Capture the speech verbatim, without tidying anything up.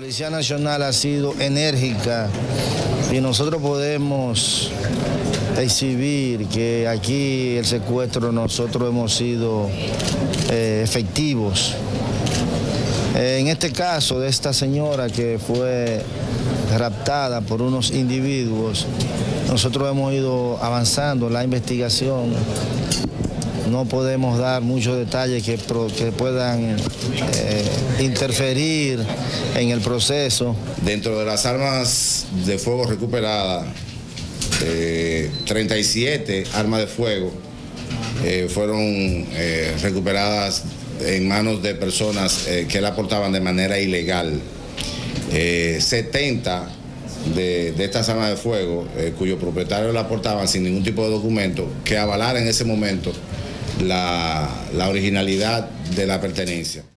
Policía Nacional ha sido enérgica y nosotros podemos exhibir que aquí el secuestro nosotros hemos sido eh, efectivos. Eh, en este caso de esta señora que fue raptada por unos individuos, nosotros hemos ido avanzando en la investigación. No podemos dar muchos detalles que, que puedan eh, interferir en el proceso. Dentro de las armas de fuego recuperadas, eh, treinta y siete armas de fuego eh, fueron eh, recuperadas en manos de personas eh, que la portaban de manera ilegal. Eh, setenta de, de estas armas de fuego, eh, cuyos propietarios la portaban sin ningún tipo de documento que avalara en ese momento La, la originalidad de la pertenencia.